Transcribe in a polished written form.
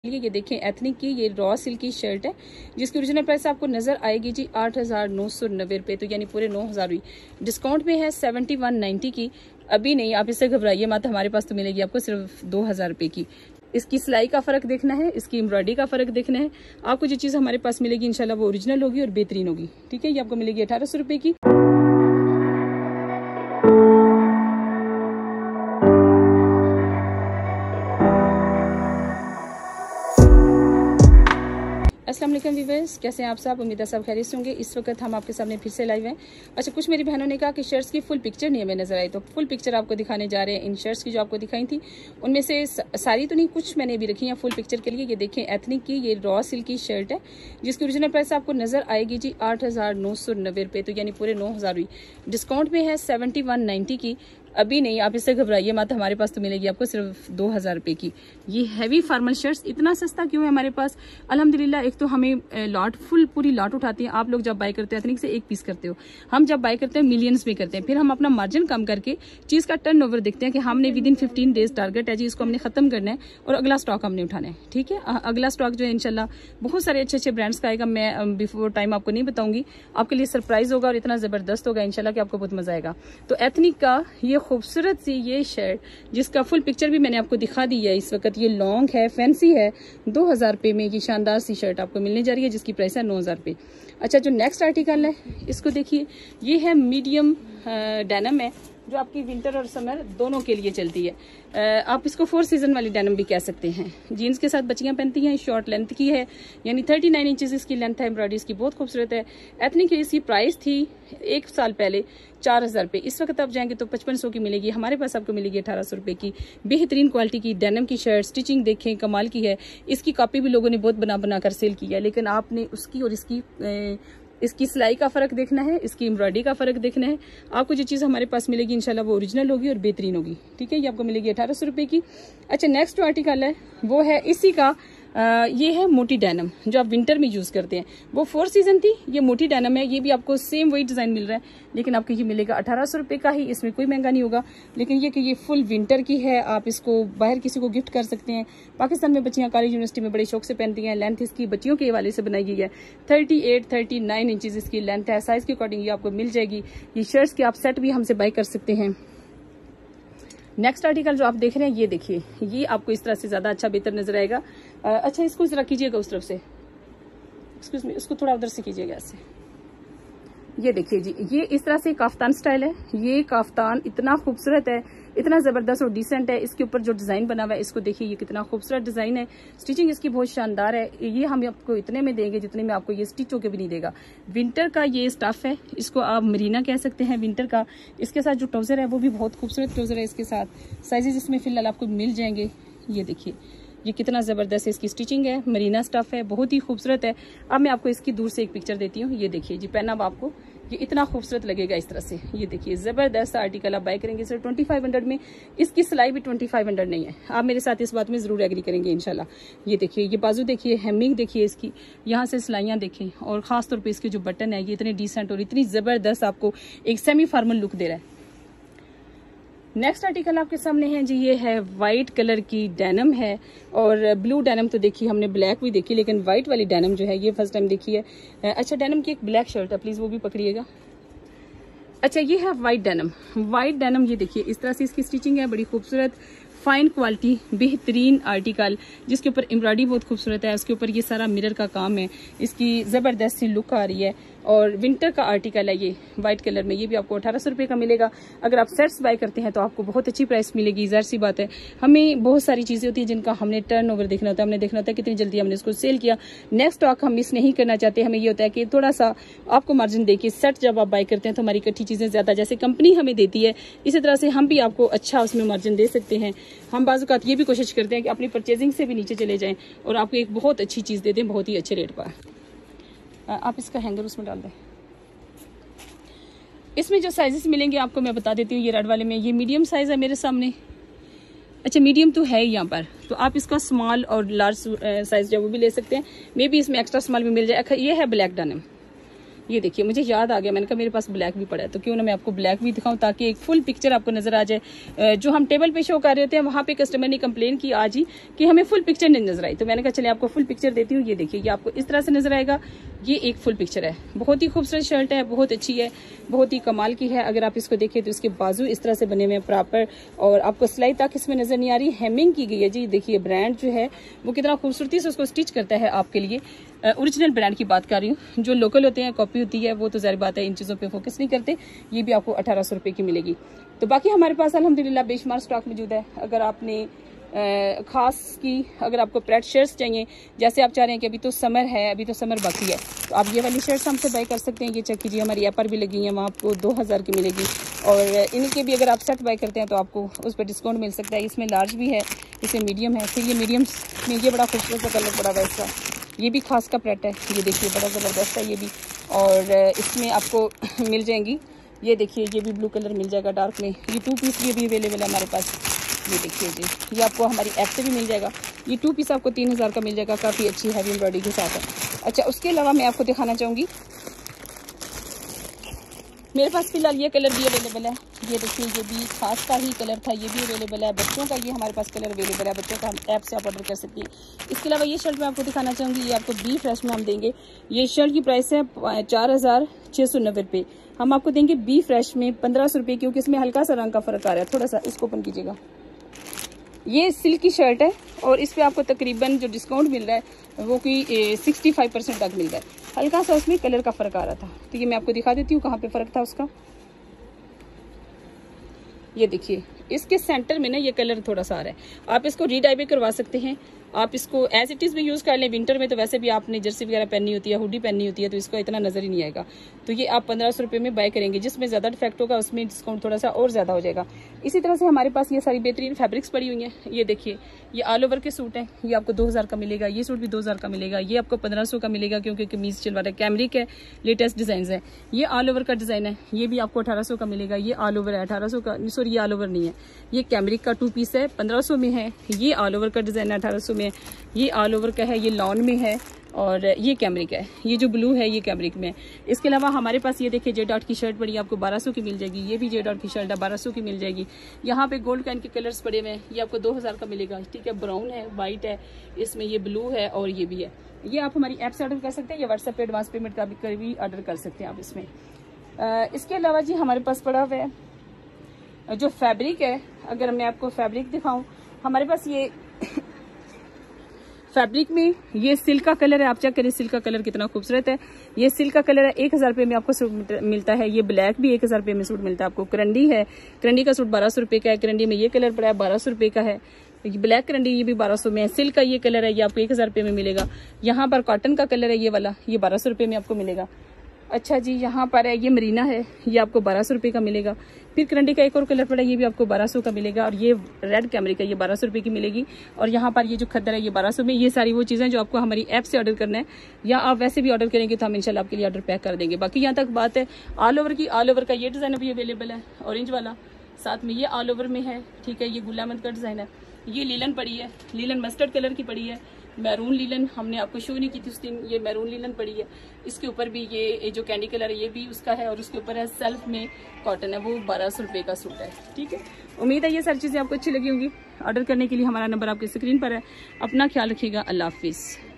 ये देखें एथनिक की ये रॉ सिल्क की शर्ट है जिसकी ओरिजिनल प्राइस आपको नजर आएगी जी 8,990 रुपये, तो यानी पूरे 9,000 हुई। डिस्काउंट में है 7190 की। अभी नहीं, आप इससे घबराइए मत, हमारे पास तो मिलेगी आपको सिर्फ 2,000 रुपये की। इसकी सिलाई का फर्क देखना है, इसकी एम्ब्रॉयडरी का फर्क देखना है। आपको जो चीज़ हमारे पास मिलेगी इंशाल्लाह वो ओरिजिनल होगी और बेहतरीन होगी। ठीक है, ये आपको मिलेगी 1,800 रुपये की। अस्सलाम वालेकुम व्यूअर्स, कैसे हैं आप सब? उम्मीद है सब खैरियत से होंगे। इस वक्त हम आपके सामने फिर से लाइव हैं। अच्छा, कुछ मेरी बहनों ने कहा कि शर्ट्स की फुल पिक्चर नहीं हमें नजर आई, तो फुल पिक्चर आपको दिखाने जा रहे हैं। इन शर्ट्स की जो आपको दिखाई थी उनमें से सारी तो नहीं, कुछ मैंने भी रखी हैं फुल पिक्चर के लिए। ये देखें एथनिक की ये रॉ सिल्क की शर्ट है जिसकी ओरिजिनल प्राइस आपको नजर आएगी जी 8,990 रुपये, तो यानी पूरे 9,000 हुई। डिस्काउंट में है 7190 की। अभी नहीं, आप इससे घबराइए मत, हमारे पास तो मिलेगी आपको सिर्फ 2,000 रुपये की। ये हैवी फार्मल शर्ट्स इतना सस्ता क्यों है हमारे पास? अल्हम्दुलिल्लाह, एक तो हमें लॉट पूरी लॉट उठाती हैं। आप लोग जब बाय करते हैं एथनिक से एक पीस करते हो, हम जब बाय करते हैं मिलियंस में करते हैं। फिर हम अपना मार्जिन कम करके चीज का टर्नओवर देखते हैं कि हमने विद इन 15 डेज टारगेट है जी, इसको हमने खत्म करना है और अगला स्टॉक हमने उठाना है। ठीक है, अगला स्टॉक जो है इंशाल्लाह बहुत सारे अच्छे अच्छे ब्रांड्स का आएगा। मैं बिफोर टाइम आपको नहीं बताऊंगी, आपके लिए सरप्राइज होगा और इतना जबरदस्त होगा इंशाल्लाह कि आपको बहुत मजा आएगा। तो एथनिक का ये खूबसूरत सी ये शर्ट जिसका फुल पिक्चर भी मैंने आपको दिखा दी है इस वक्त, ये लॉन्ग है, फैंसी है, 2,000 रुपये में ये शानदार सी शर्ट आपको मिलने जा रही है जिसकी प्राइस है 9,000 रुपये। अच्छा, जो नेक्स्ट आर्टिकल है इसको देखिए, ये है मीडियम डेनिम है जो आपकी विंटर और समर दोनों के लिए चलती है। आप इसको 4 सीजन वाली डेनिम भी कह सकते हैं। जीन्स के साथ बच्चियां पहनती हैं, शॉर्ट लेंथ की है, यानी 39 इंचेस इसकी लेंथ है। एम्ब्रॉयडरी इसकी बहुत खूबसूरत है। एथनिक इसकी प्राइस थी 1 साल पहले 4,000 रुपये, इस वक्त आप जाएंगे तो 5500 की मिलेगी। हमारे पास आपको मिलेगी 1,800 रुपये की। बेहतरीन क्वालिटी की डेनिम की शर्ट, स्टिचिंग देखें कमाल की है। इसकी कॉपी भी लोगों ने बहुत बना कर सेल की है, लेकिन आपने उसकी और इसकी सिलाई का फर्क देखना है, इसकी एम्ब्रॉयडरी का फर्क देखना है। आपको जो चीज़ हमारे पास मिलेगी इंशाल्लाह वो ओरिजिनल होगी और बेहतरीन होगी। ठीक है, ये आपको मिलेगी 1,800 रुपये की। अच्छा, नेक्स्ट जो आर्टिकल है वो है इसी का, ये है मोटी डेनिम जो आप विंटर में यूज करते हैं। वो 4 सीजन थी, ये मोटी डेनिम है। ये भी आपको सेम वही डिजाइन मिल रहा है, लेकिन आपको ये मिलेगा 1,800 रुपये का ही। इसमें कोई महंगा नहीं होगा, लेकिन ये कि ये फुल विंटर की है। आप इसको बाहर किसी को गिफ्ट कर सकते हैं। पाकिस्तान में बच्चियां कॉलेज यूनिवर्सिटी में बड़े शौक से पहनती हैं। लेंथ इसकी बच्चियों के हवाले से बनाई गई है। 39 इंचेस इसकी लेंथ है। साइज के अकॉर्डिंग ये आपको मिल जाएगी। ये शर्ट्स के आप सेट भी हमसे बाय कर सकते हैं। नेक्स्ट आर्टिकल जो आप देख रहे हैं ये देखिए, ये आपको इस तरह से ज्यादा अच्छा बेहतर नजर आएगा। अच्छा, इसको जरा कीजिएगा उस तरफ से, एक्सक्यूज मी, इसको थोड़ा उधर से कीजिएगा ऐसे। ये देखिए जी, ये इस तरह से काफ्तान स्टाइल है। ये काफ्तान इतना खूबसूरत है, इतना जबरदस्त और डिसेंट है। इसके ऊपर जो डिजाइन बना हुआ है इसको देखिए, ये कितना खूबसूरत डिजाइन है। स्टिचिंग इसकी बहुत शानदार है। ये हम आपको इतने में देंगे जितने में आपको ये स्टिच होके भी नहीं देगा। विंटर का ये स्टफ है, इसको आप मरीना कह सकते हैं विंटर का। इसके साथ जो ट्राउजर है वो भी बहुत खूबसूरत ट्राउजर है। इसके साथ साइजेस इसमें फिलहाल आपको मिल जाएंगे। ये देखिए, ये कितना जबरदस्त है। इसकी स्टिचिंग है, मरीना स्टफ है, बहुत ही खूबसूरत है। अब मैं आपको इसकी दूर से एक पिक्चर देती हूँ। ये देखिए जी, पहना अब आपको ये इतना खूबसूरत लगेगा इस तरह से। ये देखिए, जबरदस्त आर्टिकल आप बाय करेंगे सर 2500 में। इसकी सिलाई भी 2500 नहीं है। आप मेरे साथ इस बात में जरूर एग्री करेंगे इंशाल्लाह। ये देखिए, ये बाजू देखिए, हेमिंग देखिए इसकी, यहाँ से सिलाइयाँ देखें, और खास तौर पे इसके जो बटन है ये इतने डिसेंट और इतनी जबरदस्त आपको एक सेमी फॉर्मल लुक दे रहा है। नेक्स्ट आर्टिकल आपके सामने है जी, ये है वाइट कलर की डेनिम है, और ब्लू डेनिम तो देखी हमने, ब्लैक भी देखी, लेकिन वाइट वाली डेनिम जो है ये फर्स्ट टाइम देखी है। अच्छा, डेनिम की एक ब्लैक शर्ट है, प्लीज वो भी पकड़िएगा। अच्छा, ये है वाइट डेनिम। वाइट डेनिम ये देखिए, इस तरह से इसकी स्टिचिंग है, बड़ी खूबसूरत, फाइन क्वालिटी, बेहतरीन आर्टिकल जिसके ऊपर एम्ब्रॉयडरी बहुत खूबसूरत है। उसके ऊपर ये सारा मिरर का काम है, इसकी जबरदस्त सी लुक आ रही है। और विंटर का आर्टिकल है ये वाइट कलर में। ये भी आपको 1,800 रुपये का मिलेगा। अगर आप सेट्स बाय करते हैं तो आपको बहुत अच्छी प्राइस मिलेगी। जाहिर सी बात है, हमें बहुत सारी चीजें होती है जिनका हमने टर्नओवर देखना होता है। हमने देखना होता है कितनी जल्दी हमने इसको सेल किया। नेक्स्ट स्टॉक हम मिस नहीं करना चाहते। हमें ये होता है कि थोड़ा सा आपको मार्जिन देके सेट जब आप बाय करते हैं तो हमारी इकट्ठी चीजें ज्यादा, जैसे कंपनी हमें देती है इसी तरह से हम भी आपको अच्छा उसमें मार्जिन दे सकते हैं। हम बाज़ ये भी कोशिश करते हैं कि अपनी परचेजिंग से भी नीचे चले जाएं और आपको एक बहुत अच्छी चीज दे दें बहुत ही अच्छे रेट पर। आप इसका हैंगर उसमें डाल दें। इसमें जो साइजेस मिलेंगे आपको मैं बता देती हूँ। ये रेड वाले में ये मीडियम साइज है मेरे सामने। अच्छा, मीडियम तो है यहाँ पर, तो आप इसका स्मॉल और लार्ज साइज जो वो भी ले सकते हैं। मे बी इसमें एक्स्ट्रा स्मॉल भी मिल जाए। ये है ब्लैक डेनिम, ये देखिए मुझे याद आ गया, मैंने कहा मेरे पास ब्लैक भी पड़ा है तो क्यों ना मैं आपको ब्लैक भी दिखाऊं ताकि एक फुल पिक्चर आपको नजर आ जाए। जो हम टेबल पे शो कर रहे थे वहाँ पे कस्टमर ने कंप्लेन की आज ही कि हमें फुल पिक्चर नहीं नजर आई, तो मैंने कहा चलिए आपको फुल पिक्चर देती हूँ। ये देखिए ये आपको इस तरह से नजर आएगा, ये एक फुल पिक्चर है। बहुत ही खूबसूरत शर्ट है, बहुत अच्छी है, बहुत ही कमाल की है। अगर आप इसको देखें तो इसके बाजू इस तरह से बने हुए हैं प्रॉपर, और आपको सिलाई तक इसमें नजर नहीं आ रही, हेमिंग की गई है जी। देखिए ब्रांड जो है वो कितना खूबसूरती से उसको स्टिच करता है आपके लिए। ओरिजिनल ब्रांड की बात कर रही हूँ, जो लोकल होते हैं कॉपी होती है वो तो जाहिर बात है इन चीज़ों पे फोकस नहीं करते। ये भी आपको 1800 रुपये की मिलेगी। तो बाकी हमारे पास अल्हम्दुलिल्लाह बेशुमार स्टॉक मौजूद है। अगर आपने खास की अगर आपको प्रेड शर्ट्स चाहिए, जैसे आप चाह रहे हैं कि अभी तो समर है, अभी तो समर बाकी है, तो आप ये वाली शर्ट्स हमसे बाय कर सकते हैं। ये चेक कीजिए हमारी ऐप पर भी लगी है, वहाँ आपको 2000 की मिलेगी। और इनके भी अगर आप सेट बाय करते हैं तो आपको उस पर डिस्काउंट मिल सकता है। इसमें लार्ज भी है, इसमें मीडियम है, फिर ये मीडियम में ये बड़ा खूबसूरत सा कलर पड़ा हुआ है इसका, ये भी खास का प्रेट है। ये देखिए बड़ा ज़बरदस्त है ये भी, और इसमें आपको मिल जाएंगी। ये देखिए ये भी ब्लू कलर मिल जाएगा डार्क में। ये 2 पीस भी अभी अवेलेबल है हमारे पास। ये देखिए जी, ये आपको हमारी ऐप से भी मिल जाएगा। ये 2 पीस आपको 3000 का मिल जाएगा, काफ़ी अच्छी हैवी एम्ब्रॉयडरी के साथ है। अच्छा, उसके अलावा मैं आपको दिखाना चाहूँगी, मेरे पास फिलहाल ये कलर भी अवेलेबल है। ये देखिए ये भी खास का ही कलर था, ये भी अवेलेबल है। बच्चों का ये हमारे पास कलर अवेलेबल है, बच्चों का हम ऐप से आप ऑर्डर कर सकती हैं। इसके अलावा ये शर्ट मैं आपको दिखाना चाहूँगी, ये आपको बी फ्रेश में हम देंगे। ये शर्ट की प्राइस है 4690 रुपये। हम आपको देंगे बी फ्रेश में 1500 रुपये, क्योंकि इसमें हल्का सा रंग का फर्क आ रहा है थोड़ा सा। इसको ओपन कीजिएगा, ये सिल्क की शर्ट है और इस पे आपको तकरीबन जो डिस्काउंट मिल रहा है वो कि 65% तक मिल रहा है। हल्का सा उसमें कलर का फ़र्क आ रहा था, तो ये मैं आपको दिखा देती हूँ कहाँ पे फ़र्क था उसका। ये देखिए इसके सेंटर में ना ये कलर थोड़ा सा आ रहा है, आप इसको रीडाई भी करवा सकते हैं। आप इसको एज इट इज़ भी यूज़ कर लें। विंटर में तो वैसे भी आपने जर्सी वगैरह पहननी होती है, हुडी पहननी होती है, तो इसका इतना नज़र ही नहीं आएगा। तो ये आप 1500 रुपये में बाय करेंगे, जिसमें ज़्यादा डिफेक्ट होगा उसमें डिस्काउंट थोड़ा सा और ज़्यादा हो जाएगा। इसी तरह से हमारे पास ये सारी बेहतरीन फैब्रिक्स पड़ी हुई हैं। ये देखिए ये ऑल ओवर के सूट हैं, ये आपको 2000 का मिलेगा। ये सूट भी 2000 का मिलेगा। ये आपको 1500 का मिलेगा, क्योंकि कमीज चलवा रहा है, कैमरिक है, लेटेस्ट डिज़ाइन है। ये ऑल ओवर का डिज़ाइन है, ये भी आपको 1800 का मिलेगा। ये ऑल ओवर है 1800 का, सॉरी ये ऑल ओवर नहीं है, ये कैमरिक का 2 पीस है 1500 में है। ये ऑल ओवर का डिज़ाइन है 1800 में। ये ऑल ओवर का है, ये लॉन में है, और ये कैमरिक है। ये जो ब्लू है ये कैमरिक में है। इसके अलावा हमारे पास ये देखिए जे डॉट की शर्ट पड़ी है, आपको 1200 की मिल जाएगी। ये भी जे डॉट की शर्ट है, 1200 की मिल जाएगी। यहाँ पे गोल्ड काइन के कलर्स पड़े हुए हैं, ये आपको 2000 का मिलेगा। ठीक है, ब्राउन है, वाइट है, इसमें ये ब्लू है और ये भी है। ये आप हमारी ऐप से ऑर्डर कर सकते हैं या व्हाट्सएप पे एडवांस पेमेंट का भी ऑर्डर कर सकते हैं आप इसमें। इसके अलावा जी हमारे पास पड़ा हुआ है जो फैब्रिक है, अगर मैं आपको फैब्रिक दिखाऊँ, हमारे पास ये फैब्रिक में ये सिल्क का कलर है। आप चेक करें सिल्क का कलर कितना खूबसूरत है। ये सिल्क का कलर है, 1000 रुपये में आपको सूट मिलता है। ये ब्लैक भी 1000 रुपये में सूट मिलता है आपको। करंडी है, करंडी का सूट 1200 रुपये का है। करंडी में ये कलर पड़ा है 1200 रुपये का है। ब्लैक करंडी ये भी 1200 में है। सिल्क का ये कलर है, ये आपको 1000 रुपये में मिलेगा। यहाँ पर कॉटन का कलर है ये वाला, ये 1200 रुपये में आपको मिलेगा। अच्छा जी, यहाँ पर है ये मरीना है, ये आपको 1200 रुपये का मिलेगा। फिर करंडी का एक और कलर पड़ा है, ये भी आपको 1200 का मिलेगा। और ये रेड कैमरिक का, ये 1200 रुपये की मिलेगी। और यहाँ पर ये जो खद्दर है ये 1200 में। ये सारी वो चीज़ें जो आपको हमारी ऐप से ऑर्डर करना है, या आप वैसे भी ऑर्डर करेंगे तो हम इंशाल्लाह आपके लिए ऑर्डर पैक कर देंगे। बाकी यहाँ तक बात है ऑल ओवर की, ऑल ओवर का ये डिज़ाइन अभी अवेलेबल है ऑरेंज वाला, साथ में ये ऑल ओवर में है। ठीक है, ये गुलामंद का डिज़ाइन है। ये लीलन पड़ी है, लीलन मस्टर्ड कलर की पड़ी है। मैरून लीलन हमने आपको शो नहीं की थी उस दिन, ये मैरून लीलन पड़ी है। इसके ऊपर भी ये जो कैंडी कलर है ये भी उसका है, और उसके ऊपर है सेल्फ में कॉटन है, वो 1200 रुपये का सूट है। ठीक है, उम्मीद है ये सारी चीज़ें आपको अच्छी लगी होंगी। ऑर्डर करने के लिए हमारा नंबर आपकी स्क्रीन पर है। अपना ख्याल रखिएगा। अल्लाह हाफिज़।